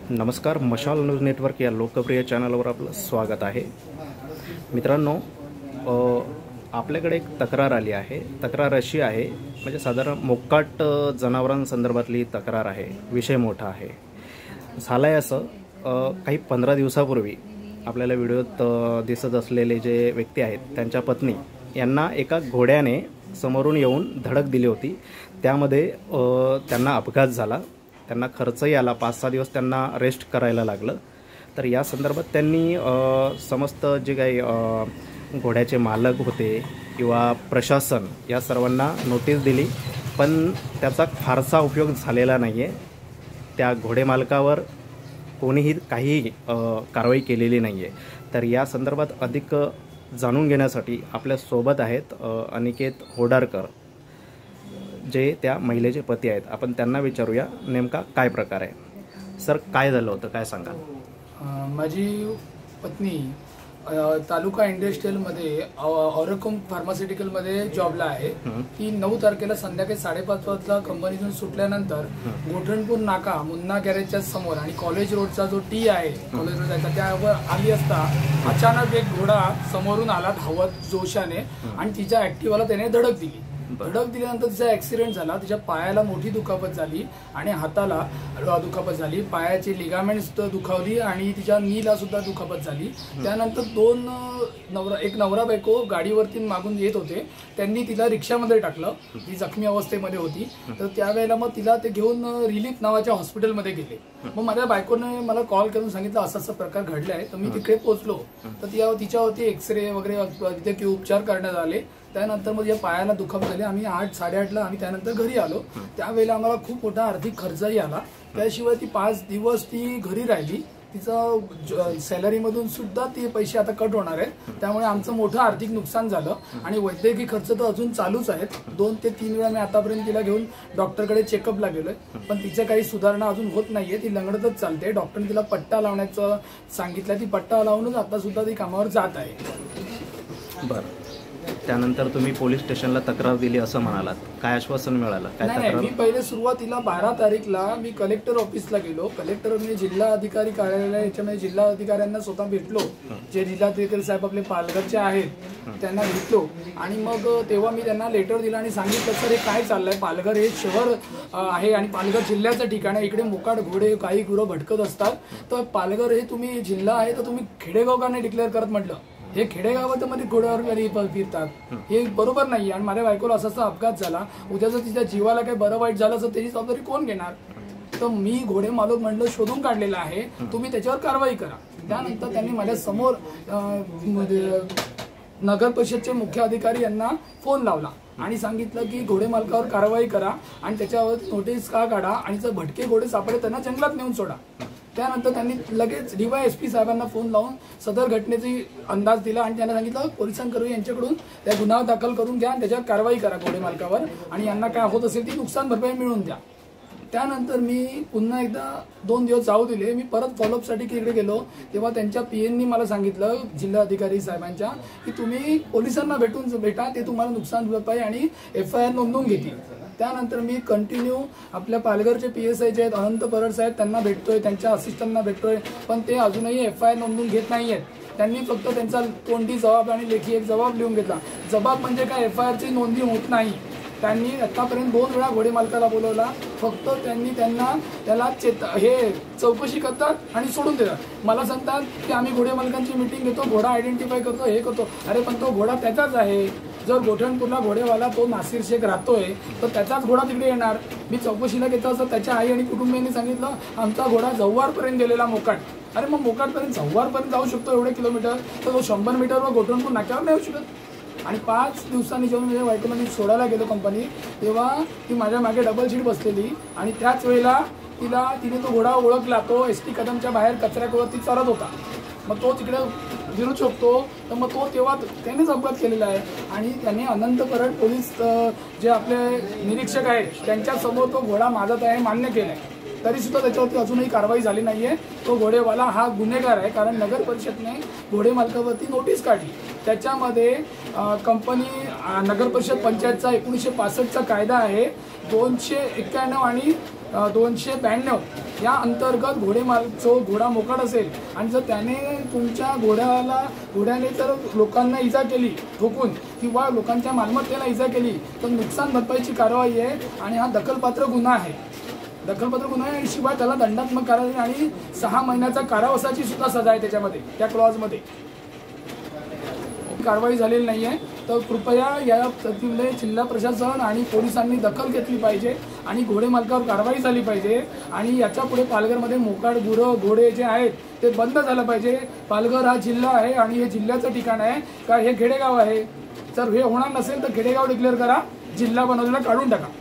नमस्कार, मशाल news network या लोकप्रिय चॅनलवर आपलं स्वागत आहे। मित्रांनो, आपल्याकडे एक तक्रार आली आहे। तक्रार अशी आहे, म्हणजे साधारण मोकाट जनावरांसंदर्भातली तक्रार आहे। विषय मोठा आहे। झालंय असं, काही 15 दिवसापूर्वी आपल्याला व्हिडिओत दिसत असलेले जे व्यक्ती आहेत त्यांच्या पत्नी यांना एका घोड्याने समोरून येऊन धडक दिली होती। त्यामध्ये त्यांना अपघात झाला। त्यांना खर्चही आला, 5-6 दिवस त्यांना रेस्ट करायला लागलं। तर या संदर्भात त्यांनी समस्त जे काही घोड्याचे मालक होते किंवा प्रशासन या सर्वांना नोटीस दिली, पण त्याचा फारसा उपयोग झालेला नाही आहे। त्या घोडे मालकावर कोणीही काही कारवाई केलेली नाही आहे। तर या संदर्भात अधिक जाणून घेण्यासाठी आपल्या सोबत आहेत अनिकेत होडारकर, जे त्या महिलेचे पती आहेत। आपण त्यांना विचारूया नेमका काय प्रकार आहे। सर, काय झालं होतं, काय सांगाल? माझी पत्नी तालुका इंडस्ट्रियलमध्ये ऑरकोम फार्मास्युटिकलमध्ये जॉबला आहे। ती 9 तारखेला संध्याकाळी 5:30 वाजता कंपनीतून सुटल्यानंतर गोठणपूर नाका मुन्ना गॅरेजच्या समोर आणि कॉलेज रोडचा जो टी आहे, कॉलेज रोड जायचा, त्यावर आली असता अचानक एक घोडा समोरून आला धावत जोशाने आणि तिच्या ऍक्टिव्हाला त्याने धडक दिली। धडक दिल्यानंतर तिचा ऍक्सिडेंट झाला। तिच्या पायाला मोठी दुखापत झाली आणि हाताला दुखापत झाली। पायाची लिगामेंट्स दुखावली आणि तिच्या नीला सुद्धा दुखापत झाली। त्यानंतर एक नवरा बायको गाडीवरती मागून येत होते, त्यांनी तिला रिक्षामध्ये टाकलं। ती जखमी अवस्थेमध्ये होती। तर त्यावेळेला मग तिला ते घेऊन रिलीफ नावाच्या हॉस्पिटलमध्ये गेले। मग माझ्या बायकोने मला कॉल करून सांगितलं असा असा प्रकार घडलाय। तर मी तिकडे पोहोचलो तर तिच्यावरती एक्सरे वगैरे वैद्यकीय उपचार करण्यात आले। त्यानंतर मग या पायाला दुखापत झाली। आम्ही 8-8:30ला आम्ही त्यानंतर घरी आलो। त्यावेळेला आम्हाला खूप मोठा आर्थिक खर्चही आला। त्याशिवाय ती 5 दिवस ती घरी राहिली। तिचं सॅलरीमधून सुद्धा ते पैसे आता कट होणार आहेत। त्यामुळे आमचं मोठं आर्थिक नुकसान झालं आणि वैद्यकीय खर्च तर अजून चालूच आहेत। 2 ते 3 वेळा मी आतापर्यंत तिला घेऊन डॉक्टरकडे चेकअपला गेलोय, पण तिचं काही सुधारणा अजून होत नाहीये। ती लंगडतच चालते। डॉक्टरने तिला पट्टा लावण्याचं सांगितलं। ती पट्टा लावूनच आता सुद्धा ती कामावर जात आहे। बरं, त्यानंतर तुम्ही पोलीस स्टेशनला तक्रार दिली असं म्हणालात, काय आश्वासन मिळालं? काय नाही, मी पहिले सुरुवातीला 12 तारीखला मी कलेक्टर ऑफिसला गेलो। कलेक्टर मी जिल्हा अधिकारी कार्यालय याच्यामध्ये जिल्हा अधिकाऱ्यांना स्वतः भेटलो, जे जिल्हाधिकारी साहेब आपले पालघरचे आहेत त्यांना भेटलो आणि मग तेव्हा मी त्यांना लेटर दिला आणि सांगितलं, सर हे काय चाललंय, पालघर हे शहर आहे आणि पालघर जिल्ह्याचं ठिकाण आहे, इकडे मोकाट घोडे काही गुरं भटकत असतात, तर पालघर हे तुम्ही जिल्हा आहे तर तुम्ही खेडेगाव का नाही डिक्लेअर करत? म्हटलं हे खेडेगावामध्ये घोड्यावर फिरतात, हे बरोबर नाही। आणि माझ्या बायकोला असा अपघात झाला, उद्या जर तिच्या जीवाला काही बरं वाईट झालं तर त्याची जबाबदारी कोण घेणार? तर मी घोडे मालक म्हणलं शोधून काढलेला आहे, तुम्ही त्याच्यावर कारवाई करा। त्यानंतर त्यांनी माझ्या समोर नगर परिषदचे मुख्य अधिकारी यांना फोन लावला आणि सांगितलं की घोडे मालकावर कारवाई करा आणि त्याच्यावर नोटीस का काढा आणि जर भटके घोडे सापडले त्यांना जंगलात नेऊन सोडा। त्यानंतर त्यांनी लगेच DYSP साहेबांना फोन लावून सदर घटनेचा अंदाज दिला आणि त्यांना सांगितलं पोलिसांकडून यांच्याकडून त्या गुन्हा दाखल करून घ्या आणि त्याच्यावर कारवाई करा घोडे मालकावर आणि यांना काय होत असेल ती नुकसान भरपाई मिळवून द्या। त्यानंतर मी पुन्हा एकदा 2 दिवस जाऊ दिले। मी परत फॉलोअपसाठी तिकडे गेलो तेव्हा त्यांच्या PNनी मला सांगितलं, जिल्हा अधिकारी साहेबांच्या, की तुम्ही पोलिसांना भेटा, ते तुम्हाला नुकसान भरपाई आणि FIR नोंदवून घेतील। त्यानंतर मी कंटिन्यू आपल्या पालघरचे PSI जे आहेत अनंत परड साहेब त्यांना भेटतोय, त्यांच्या असिस्टंटना भेटतोय, पण ते अजूनही FIR नोंदवून घेत नाहीयेत। त्यांनी फक्त त्यांचा तोंडी जबाब आणि लेखी एक जबाब लिहून घेतला। जबाब म्हणजे काय, FIRची नोंदणी होत नाही। त्यांनी आतापर्यंत 2 वेळा घोडे मालकाला बोलवला, फक्त त्यांनी त्याला हे चौकशी करतात आणि सोडून देतात। मला सांगतात की आम्ही घोडे मालकांची मीटिंग घेतो, घोडा आयडेंटिफाय करतो, हे करतो। अरे पण तो घोडा त्याचाच आहे। जर गोठणपूरला घोडेवाला तो नासिर शेख राहतोय तर त्याचाच घोडा तिकडे येणार। मी चौकशीला घेतो असं त्याच्या आई आणि कुटुंबियांनी सांगितलं, आमचा घोडा जव्हारपर्यंत गेलेला मोकाट। अरे मग मोकाटपर्यंत जव्हारपर्यंत जाऊ शकतो एवढे किलोमीटर, तर तो 100 मीटरवर गोठणपूर नाक्यावर नाही येऊ शकत। आणि 5 दिवसांनी जेव्हा माझ्या बायकोला सोडायला गेलो कंपनी, तेव्हा ती माझ्या मागे डबल सीट बसलेली आणि त्याच वेळेला तिने तो घोडा ओळखला। तो ST कदमच्या बाहेर कचऱ्यावरती चरत होता। मग तो तिकडे फिरू शकतो, तर मग तो तेव्हा त्यानेच अपघात केलेला आहे। आणि त्यांनी अनंत परड पोलीस जे आपले निरीक्षक आहेत त्यांच्यासमोर तो घोडा माझाच आहे मान्य केलाय, तरी सुद्धा त्याच्यावरती अजूनही कारवाई झाली नाहीये। तो घोडेवाला हा गुन्हेगार आहे, कारण नगर परिषदने घोडे मालकावरती नोटीस काढली। त्याच्यामध्ये कंपनी नगर परिषद पंचायतचा 1965चा कायदा आहे, 291 आणि 292 या अंतर्गत जो घोडा मोकाट असेल आणि जर त्याने तुमच्या घोड्याने जर लोकांना इजा केली ठोकून किंवा लोकांच्या मालमत्तेला इजा केली तर नुकसान भरपाईची कारवाई आहे आणि हा दखलपात्र गुन्हा आहे. आणि शिवाय त्याला दंडात्मक कारवाई आणि 6 महिन्याचा कारावासाची सुद्धा सजा आहे त्याच्यामध्ये, त्या क्लॉजमध्ये. कारवाई झालेली नाही आहे तर कृपया या प्रतिमध्ये जिल्हा प्रशासन आणि पोलिसांनी दखल घेतली पाहिजे आणि घोडे मालकावर कारवाई झाली पाहिजे आणि याच्या पुढे पालघरमध्ये मोकाट घोडे जे आहेत ते बंद झालं पाहिजे. पालघर हा जिल्हा आहे आणि हे जिल्ह्याचं ठिकाण आहे का हे खेडेगाव आहे. जर हे होणार नसेल तर खेडेगाव डिक्लेअर करा, जिल्हा बनवलेला काढून टाका.